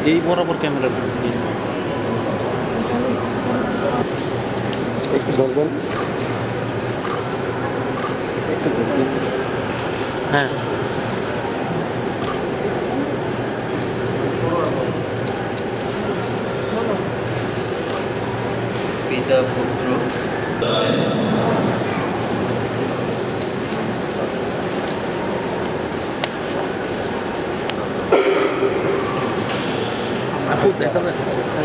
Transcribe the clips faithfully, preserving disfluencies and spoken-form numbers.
এই বরাবর ক্যামেরা একটু ধরবেন, একটু ধরবেন। হ্যাঁ, পিতা পুত্র আপু দেখা যাচ্ছে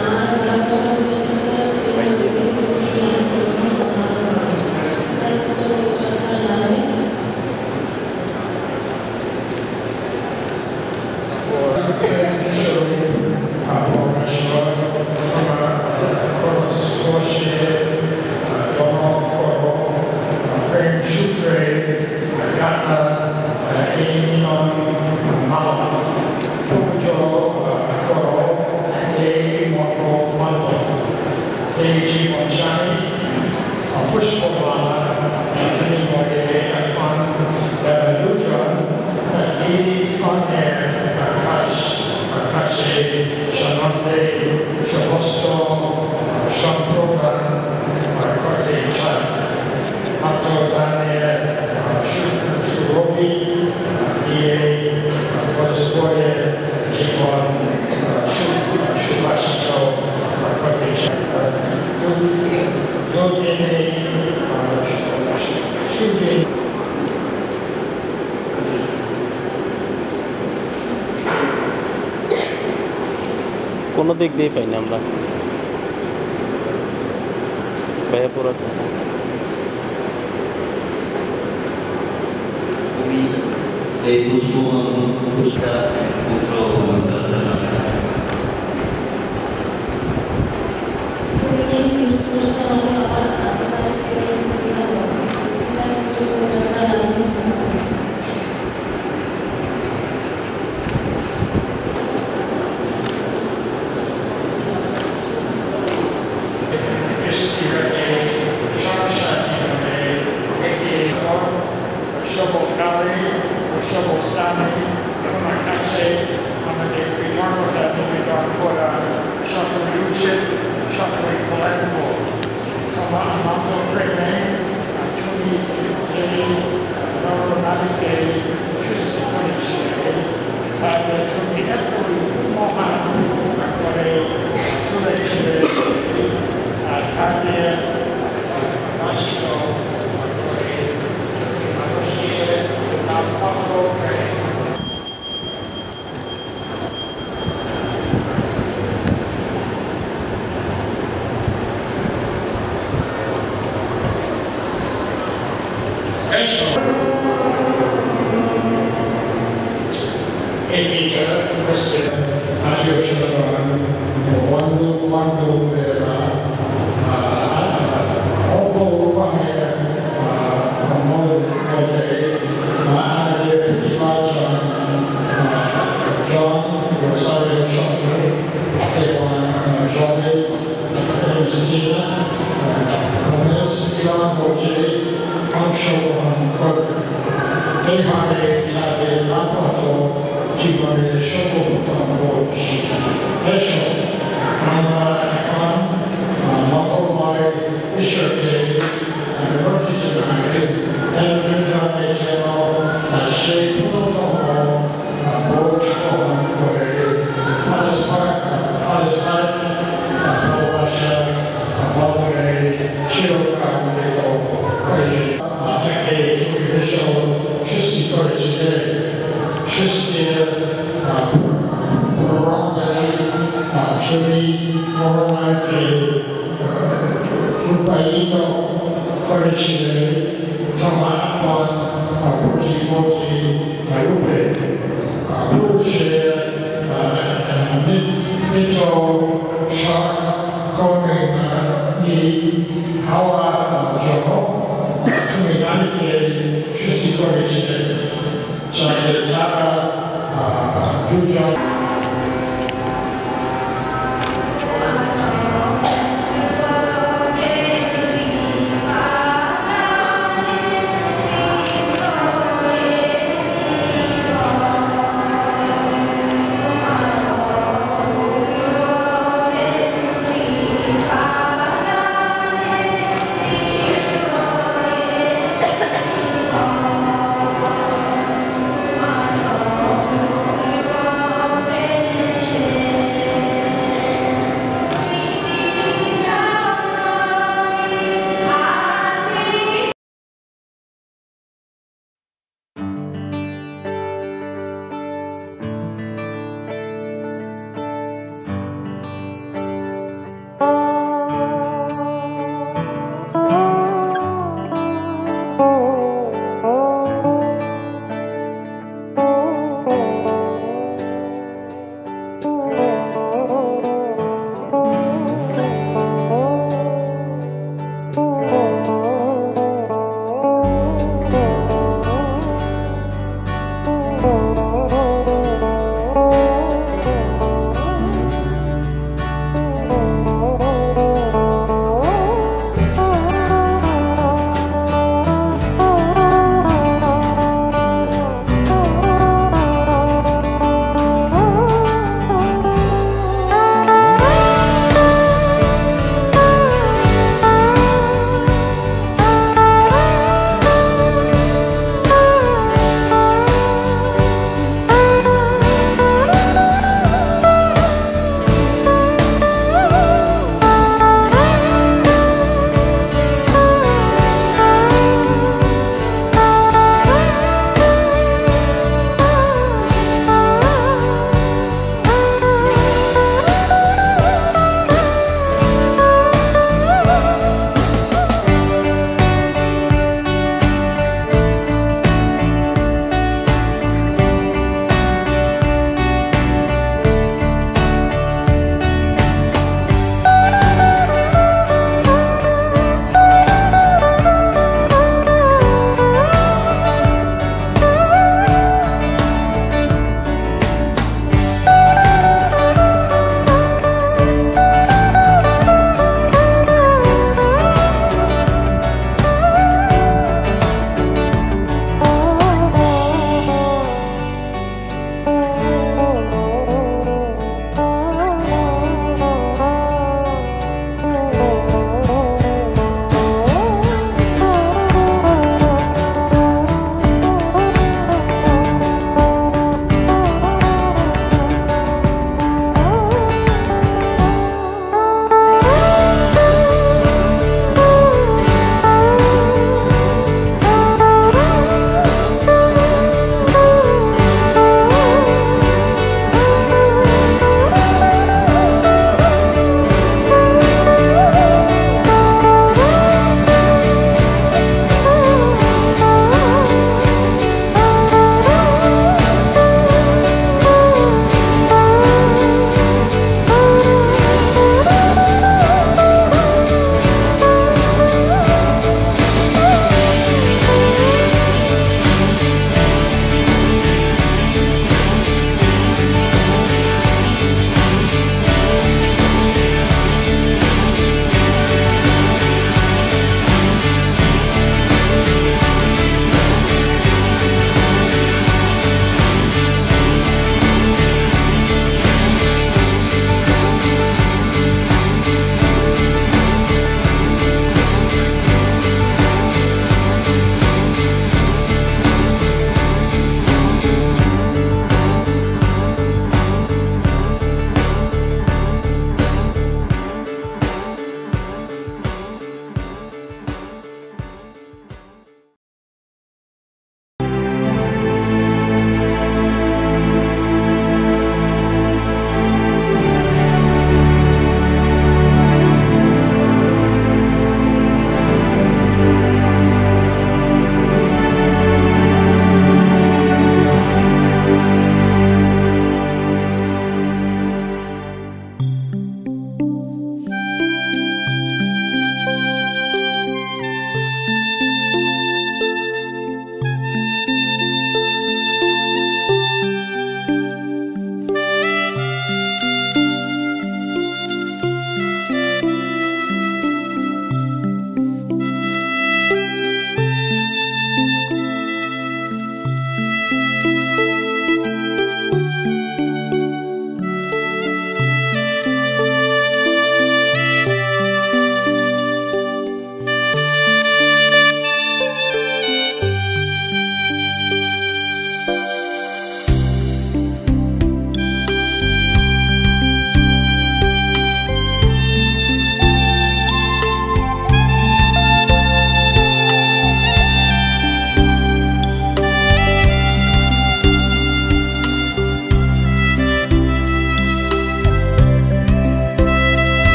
কোনো দিক দিয়ে পাই না আমরা ভাইয়া পুরো এই পুষ্পটা পুত্র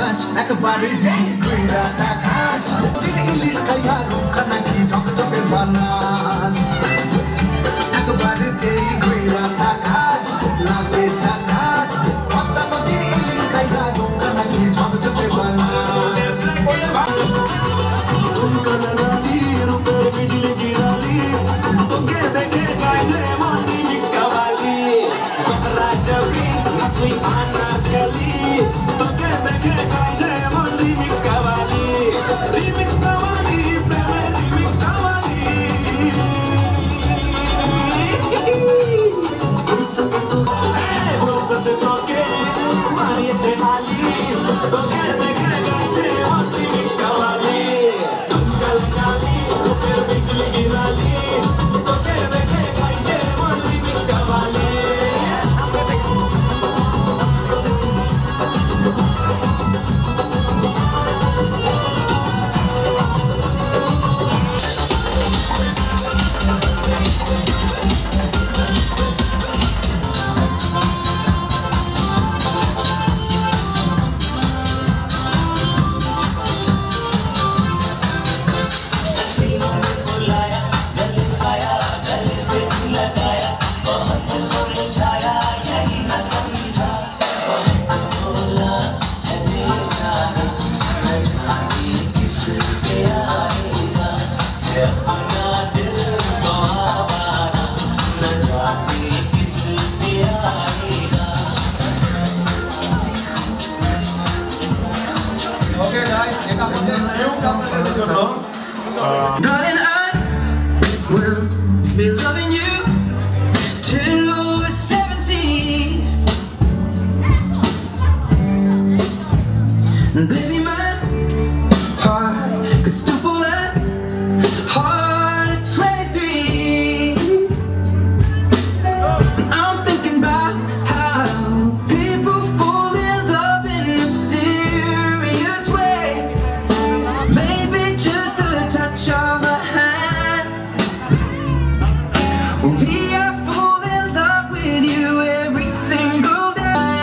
আকাশ একবারে যেই ঘুরা আকাশ দিন ইলিশ খাইয়া রুখানা কি ঝকঝকে বানাস একবারে যেই ঘুরা আকাশ লাগে ঝাকাস পদ্মা নদীর ইলিশ খাইয়া রুখানা কি ঝকঝকে বানাস রুখানা রানী রূপের বিজলি গিরালি তোকে দেখে গাইছে মাটি মিক্স কাওয়ালি সহরা জবি তুই আনা গলি তোকে দেখে গাইছে মাটি মিক্স কাওয়ালি রিমিক্স কাওয়ালি প্রেমের রিমিক্স কাওয়ালি ফুরসত তো এ ফুরসত তোকে মারিয়েছে আলি তোকে দেখে গাইছে মাটি মিক্স কাওয়ালি তুমকা লাগালি রূপের বিজলি গিরালি তোকে দেখে গাইছে মাটি mix qawwali Darling, I will be loving you till we're seventeen. Baby, my heart could still fall as hard at twenty-three. I'm thinking about how people fall in love in mysterious ways. Maybe just a touch of a hand. We are fall in love with you every single day.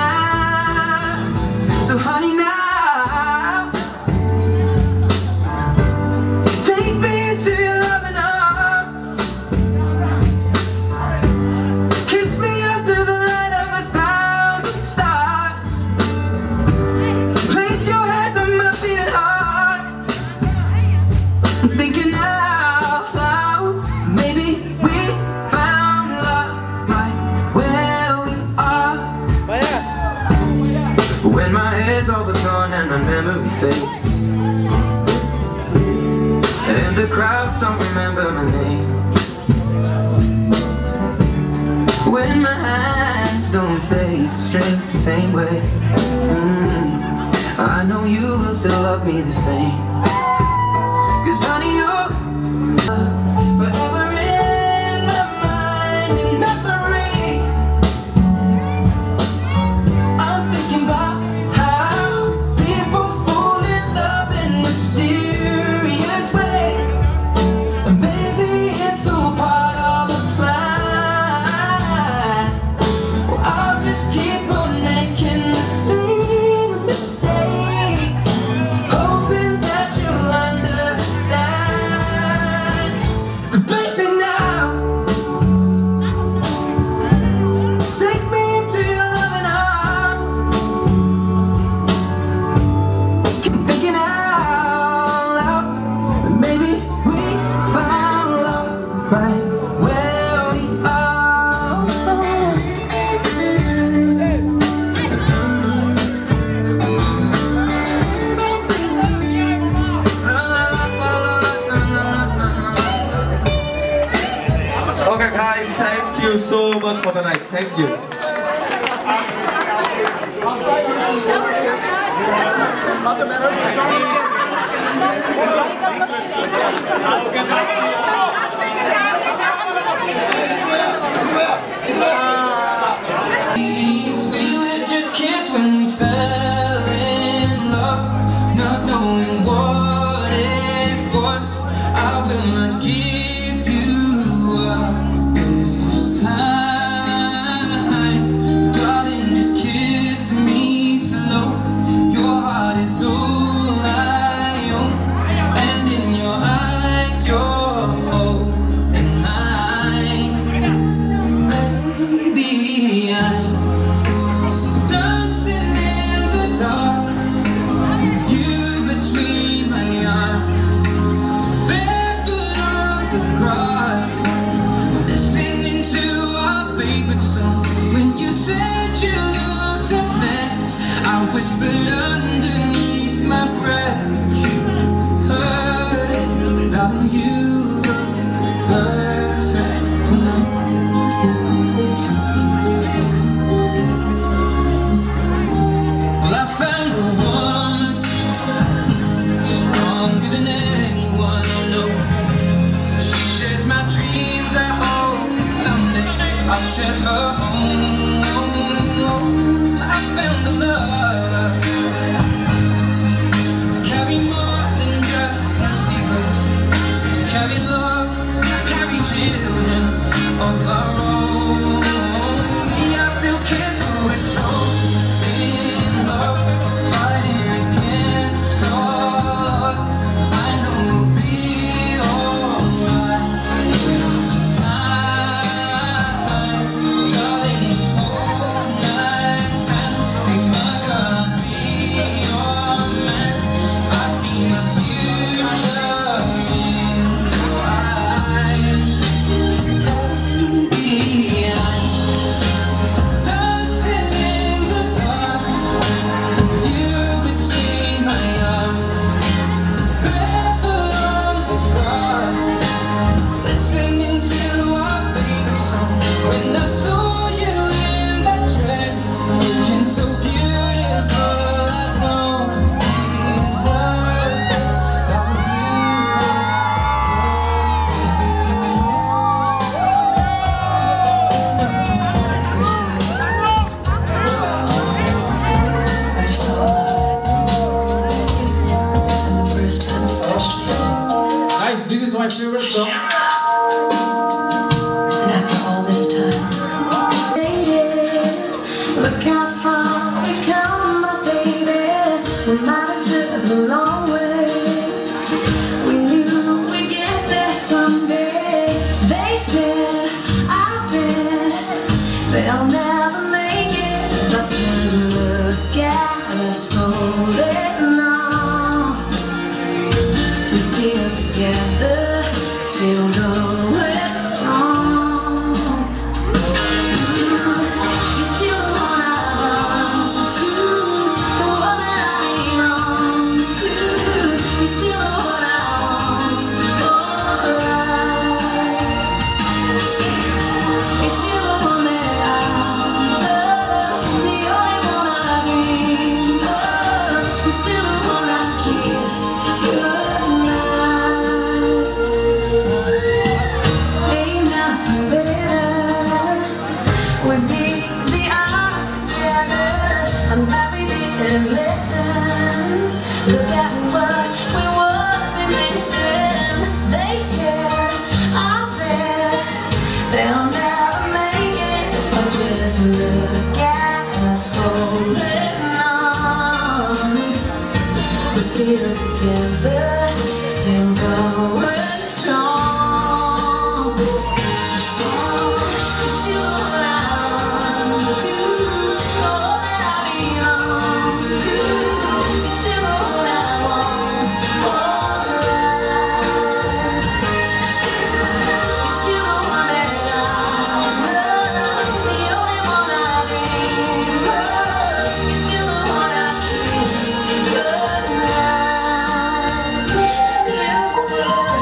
So honey, now take me into your loving arms. Kiss me under the light of a thousand stars. Place your head on my beating heart. I'm thinking out loud. Maybe we found love right where we are. When my hair's all but gone and my memory fades, and the crowds don't remember my name, when my hands don't play the strings the same way, mm, I know you will still love me the same. Cause honey, you're forever in my mind and memory. I'm thinking about how people fall in love in mysterious ways. And maybe it's all part of a plan. Well, I'll just keep on making the same mistakes, hoping that you'll understand. But baby, now take me into your loving arms. Keep thinking out loud that maybe we found love right where we are. Okay guys, thank you so much for the night. Thank you. We were just kids when we fell in love, not knowing what it was. I will not give you up this time, darling. Just kiss me slow. Your heart is favorite song. And after all this time, lady, look how far we've come, my baby. We might have took the long way. We knew we'd get there someday. They said, I bet they'll never make it, but just look at us holding on. We're still together, still going strong. Still, you're still the one I run to, the one that I belong to. You're still the one I want for life. Still, you're still the one that I love, the only one I dream of. You're still the one I kiss goodnight. Ain't nothing better. We beat the odds together. I'm glad we didn't listen. Look at what we would be missing. They said, I bet they'll never make it, but just look at us holding on. We're still together, still going strong. Still, you're still the one I want to, the one that I belong to. You're still the one I want for life. Still, you're still the one that I love, the only one I dream of. You're still the one I kiss goodnight. Still the one.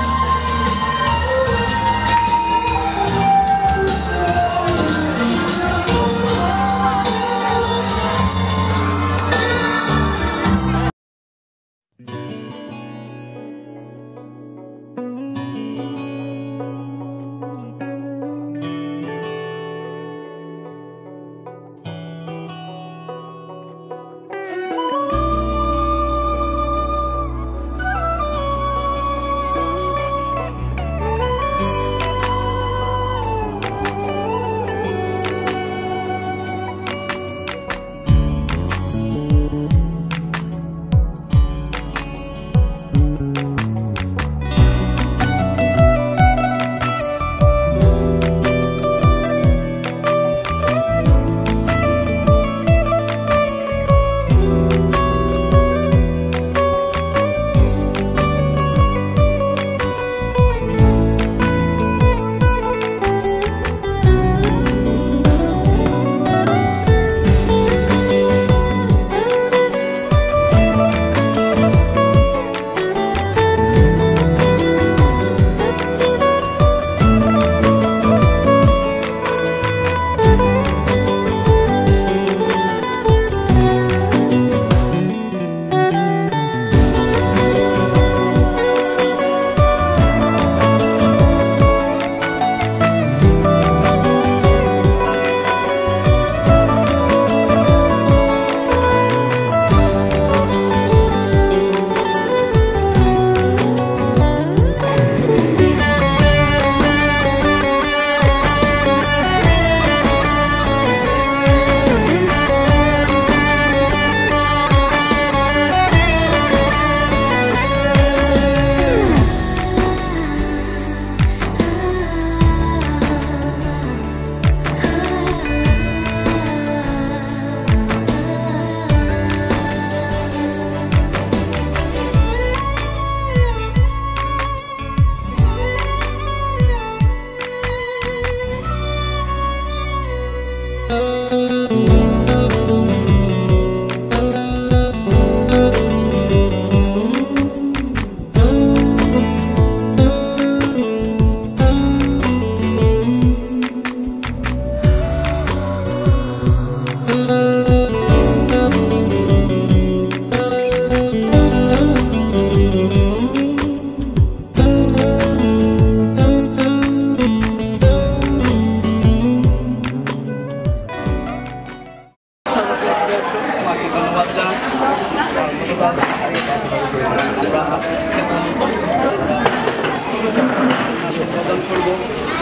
প্রদান করবো।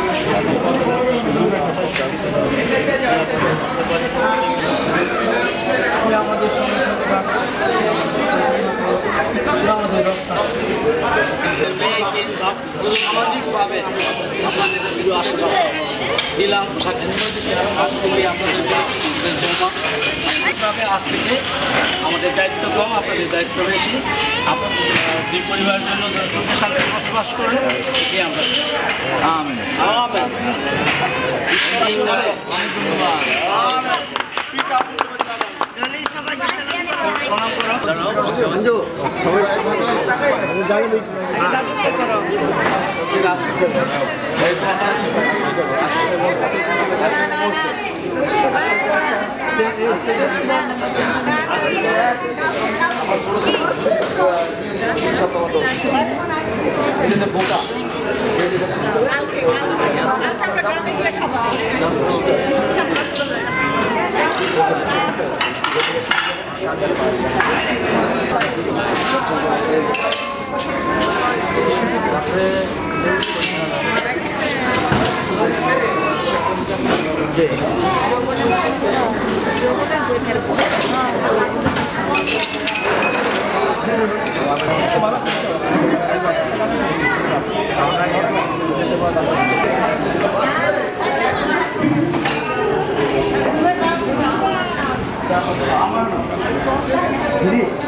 আমাদের সামাজিকভাবে আপনাদের প্রিয় আশীর্বাদ দিলাম আজ থেকে আপনাদের জমা আজ থেকে আমাদের দায়িত্ব কম, আপনাদের দায়িত্ব বেশি। আপনাদের দুই পরিবারের জন্য সুখে শান্তি বসবাস করে এটি আমরা আমেন আমেন। অনেক ধন্যবাদ। বোকা আমার